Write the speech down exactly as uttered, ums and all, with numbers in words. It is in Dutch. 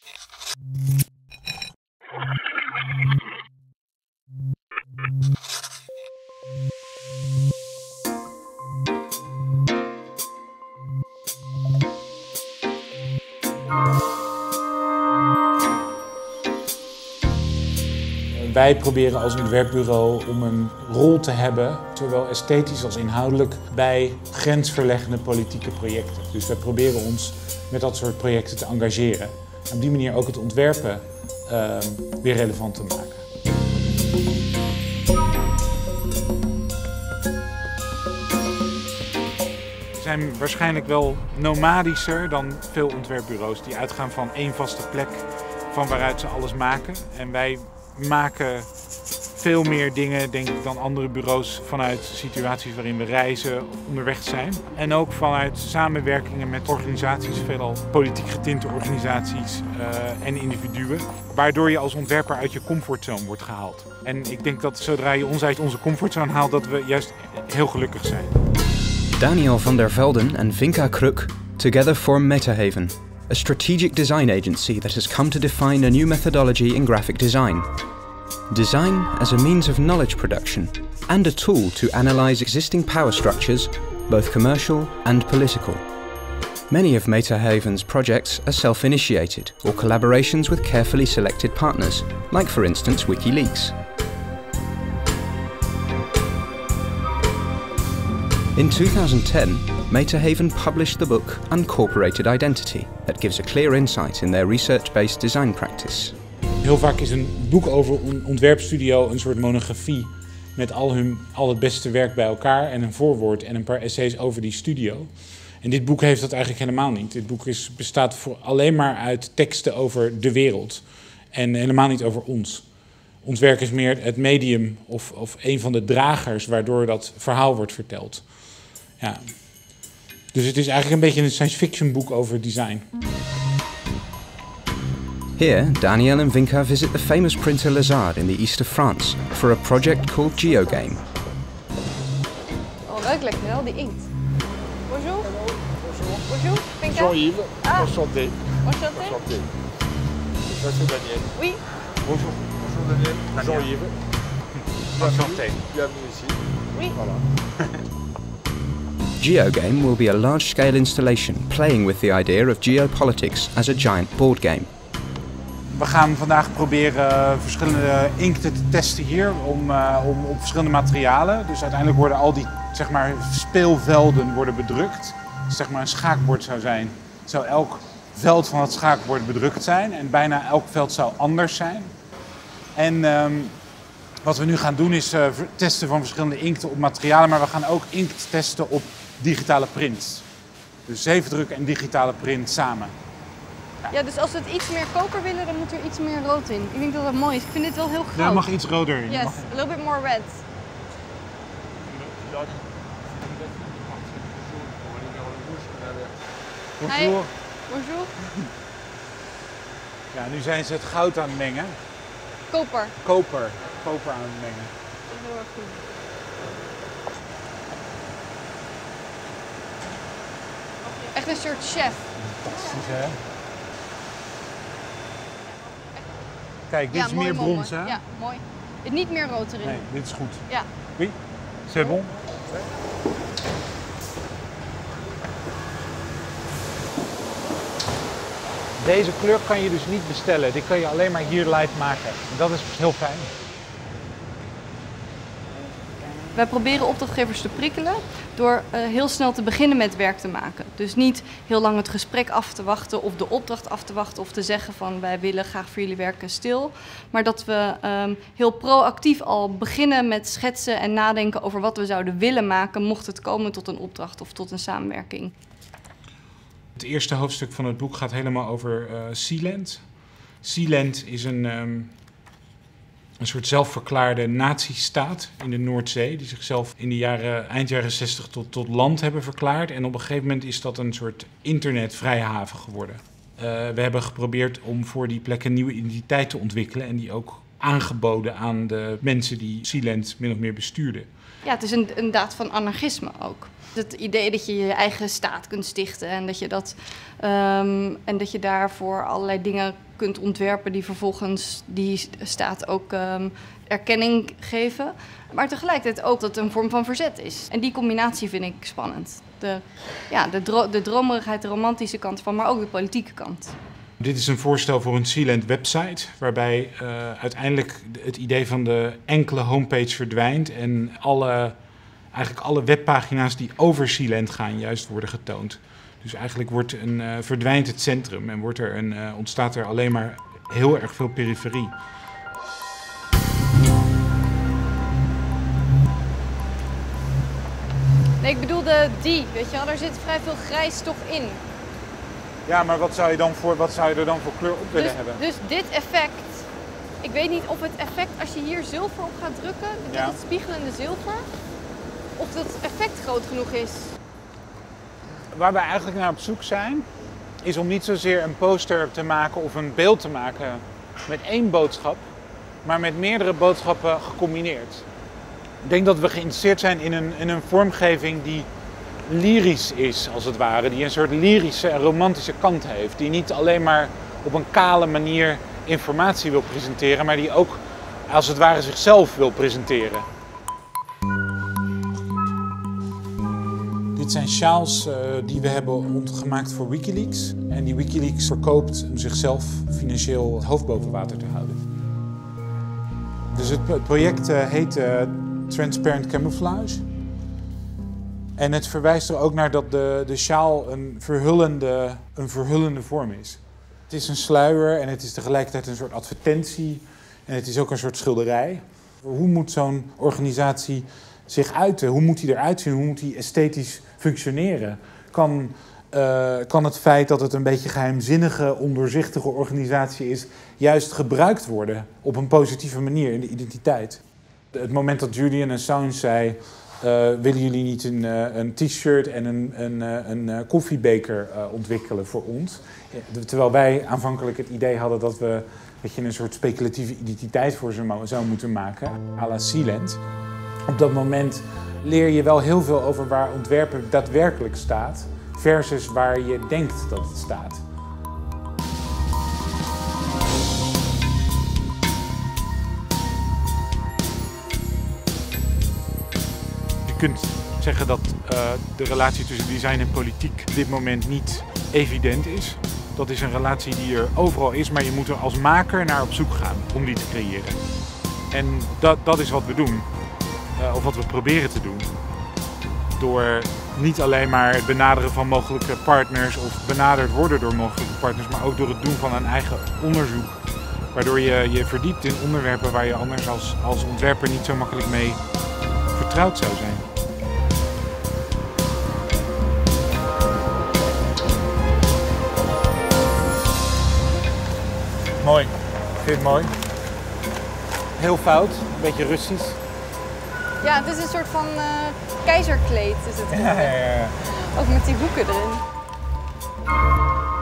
Wij proberen als ontwerpbureau om een rol te hebben, zowel esthetisch als inhoudelijk, bij grensverleggende politieke projecten. Dus wij proberen ons met dat soort projecten te engageren. En op die manier ook het ontwerpen uh, weer relevant te maken. We zijn waarschijnlijk wel nomadischer dan veel ontwerpbureaus die uitgaan van één vaste plek van waaruit ze alles maken. En wij maken veel meer dingen, denk ik, dan andere bureaus vanuit situaties waarin we reizen of onderweg zijn. En ook vanuit samenwerkingen met organisaties, veelal politiek getinte organisaties uh, en individuen. Waardoor je als ontwerper uit je comfortzone wordt gehaald. En ik denk dat zodra je ons uit onze comfortzone haalt, dat we juist heel gelukkig zijn. Daniel van der Velden and Vinka Kruk together form Metahaven, a strategic design agency that has come to define a new methodology in graphic design. Design as a means of knowledge production and a tool to analyze existing power structures, both commercial and political. Many of Metahaven's projects are self-initiated or collaborations with carefully selected partners, like for instance WikiLeaks. In two thousand ten, Metahaven published the book Uncorporated Identity that gives a clear insight in their research-based design practice. Heel vaak is een boek over een ontwerpstudio een soort monografie met al, hun, al het beste werk bij elkaar en een voorwoord en een paar essays over die studio. En dit boek heeft dat eigenlijk helemaal niet. Dit boek is, bestaat voor alleen maar uit teksten over de wereld en helemaal niet over ons. Ons werk is meer het medium of, of een van de dragers waardoor dat verhaal wordt verteld. Ja. Dus het is eigenlijk een beetje een science fiction boek over design. Here, Daniel and Vinka visit the famous printer Lazard in the east of France for a project called GeoGame. Oh, ruikt lekker wel, die inkt. Bonjour. Bonjour. Bonjour, Vinka. Jean-Yves, Ah. enchanté. Enchanté. Enchanté. Ça c'est Daniel. Oui. Bonjour. Bonjour Daniel. Jean-Yves. Enchanté. Bienvenue ici. Oui. Voilà. GeoGame will be a large-scale installation playing with the idea of geopolitics as a giant board game. We gaan vandaag proberen verschillende inkten te testen hier om, uh, om op verschillende materialen. Dus uiteindelijk worden al die, zeg maar, speelvelden worden bedrukt. Dus zeg maar een schaakbord zou zijn, zou elk veld van het schaakbord bedrukt zijn. En bijna elk veld zou anders zijn. En um, wat we nu gaan doen is uh, testen van verschillende inkten op materialen. Maar we gaan ook inkt testen op digitale prints. Dus zeefdruk en digitale print samen. Ja, dus als we het iets meer koper willen, dan moet er iets meer rood in. Ik denk dat dat mooi is. Ik vind dit wel heel goud. Ja, mag iets roder in. Yes, Mag... a little bit more red. Bonjour. Hi. Bonjour. Ja, nu zijn ze het goud aan het mengen. Koper. Koper. Koper aan het mengen. Dat is heel erg goed. Echt een soort chef. Fantastisch, hè? Kijk, dit Ja, is mooi, meer mooi, brons, mooi. hè? Ja, mooi. Het niet meer rood erin. Nee, dit is goed. Ja. Oui, c'est bon. Deze kleur kan je dus niet bestellen. Die kan je alleen maar hier live maken. En dat is heel fijn. Wij proberen opdrachtgevers te prikkelen door uh, heel snel te beginnen met werk te maken. Dus niet heel lang het gesprek af te wachten of de opdracht af te wachten of te zeggen van wij willen graag voor jullie werken stil. Maar dat we um, heel proactief al beginnen met schetsen en nadenken over wat we zouden willen maken mocht het komen tot een opdracht of tot een samenwerking. Het eerste hoofdstuk van het boek gaat helemaal over uh, Sealand. Sealand is een, um, een soort zelfverklaarde nazistaat in de Noordzee, die zichzelf in de jaren, eind jaren zestig tot, tot land hebben verklaard. En op een gegeven moment is dat een soort internetvrijhaven geworden. Uh, we hebben geprobeerd om voor die plek een nieuwe identiteit te ontwikkelen en die ook aangeboden aan de mensen die Sealand min of meer bestuurden. Ja, het is een, een daad van anarchisme ook. Het idee dat je je eigen staat kunt stichten en dat je, dat, um, en dat je daarvoor allerlei dingen kunt ontwerpen die vervolgens die staat ook um, erkenning geven. Maar tegelijkertijd ook dat het een vorm van verzet is. En die combinatie vind ik spannend. De, ja, de, dro de dromerigheid, de romantische kant van, maar ook de politieke kant. Dit is een voorstel voor een Sealand website, waarbij uh, uiteindelijk het idee van de enkele homepage verdwijnt en alle, eigenlijk alle webpagina's die over Sealand gaan juist worden getoond. Dus eigenlijk wordt een, uh, verdwijnt het centrum en wordt er een, uh, ontstaat er alleen maar heel erg veel periferie. Nee, ik bedoelde die, weet je wel, daar zit vrij veel grijs toch in. Ja, maar wat zou je, dan voor, wat zou je er dan voor kleur op willen dus, hebben? Dus dit effect, ik weet niet of het effect, als je hier zilver op gaat drukken, ja. dat spiegelende zilver, of dat effect groot genoeg is. Waar wij eigenlijk naar op zoek zijn, is om niet zozeer een poster te maken of een beeld te maken met één boodschap, maar met meerdere boodschappen gecombineerd. Ik denk dat we geïnteresseerd zijn in een, in een vormgeving die lyrisch is, als het ware. Die een soort lyrische en romantische kant heeft. Die niet alleen maar op een kale manier informatie wil presenteren, maar die ook, als het ware, zichzelf wil presenteren. Dit zijn sjaals uh, die we hebben gemaakt voor Wikileaks. En die Wikileaks verkoopt om zichzelf financieel het hoofd boven water te houden. Dus het project uh, heet uh, Transparent Camouflage. En het verwijst er ook naar dat de, de sjaal een verhullende, een verhullende vorm is. Het is een sluier en het is tegelijkertijd een soort advertentie. En het is ook een soort schilderij. Hoe moet zo'n organisatie zich uiten? Hoe moet die eruit zien? Hoe moet die esthetisch functioneren? Kan, uh, kan het feit dat het een beetje geheimzinnige, ondoorzichtige organisatie is, juist gebruikt worden op een positieve manier in de identiteit? Het moment dat Julian Assange zei, Uh, willen jullie niet een, uh, een t-shirt en een, een, uh, een uh, koffiebeker uh, ontwikkelen voor ons? Terwijl wij aanvankelijk het idee hadden dat we dat je een soort speculatieve identiteit voor ze zou moeten maken, à la Sealand. Op dat moment leer je wel heel veel over waar ontwerpen daadwerkelijk staat, versus waar je denkt dat het staat. Je kunt zeggen dat uh, de relatie tussen design en politiek op dit moment niet evident is. Dat is een relatie die er overal is, maar je moet er als maker naar op zoek gaan om die te creëren. En dat, dat is wat we doen, uh, of wat we proberen te doen. Door niet alleen maar het benaderen van mogelijke partners of benaderd worden door mogelijke partners, maar ook door het doen van een eigen onderzoek. Waardoor je je verdiept in onderwerpen waar je anders als, als ontwerper niet zo makkelijk mee vertrouwd zou zijn. Mooi. Vind je het mooi? Heel fout, een beetje Russisch. Ja, het is een soort van uh, keizerkleed is het. Ja, ja, ja. Ook met die hoeken erin.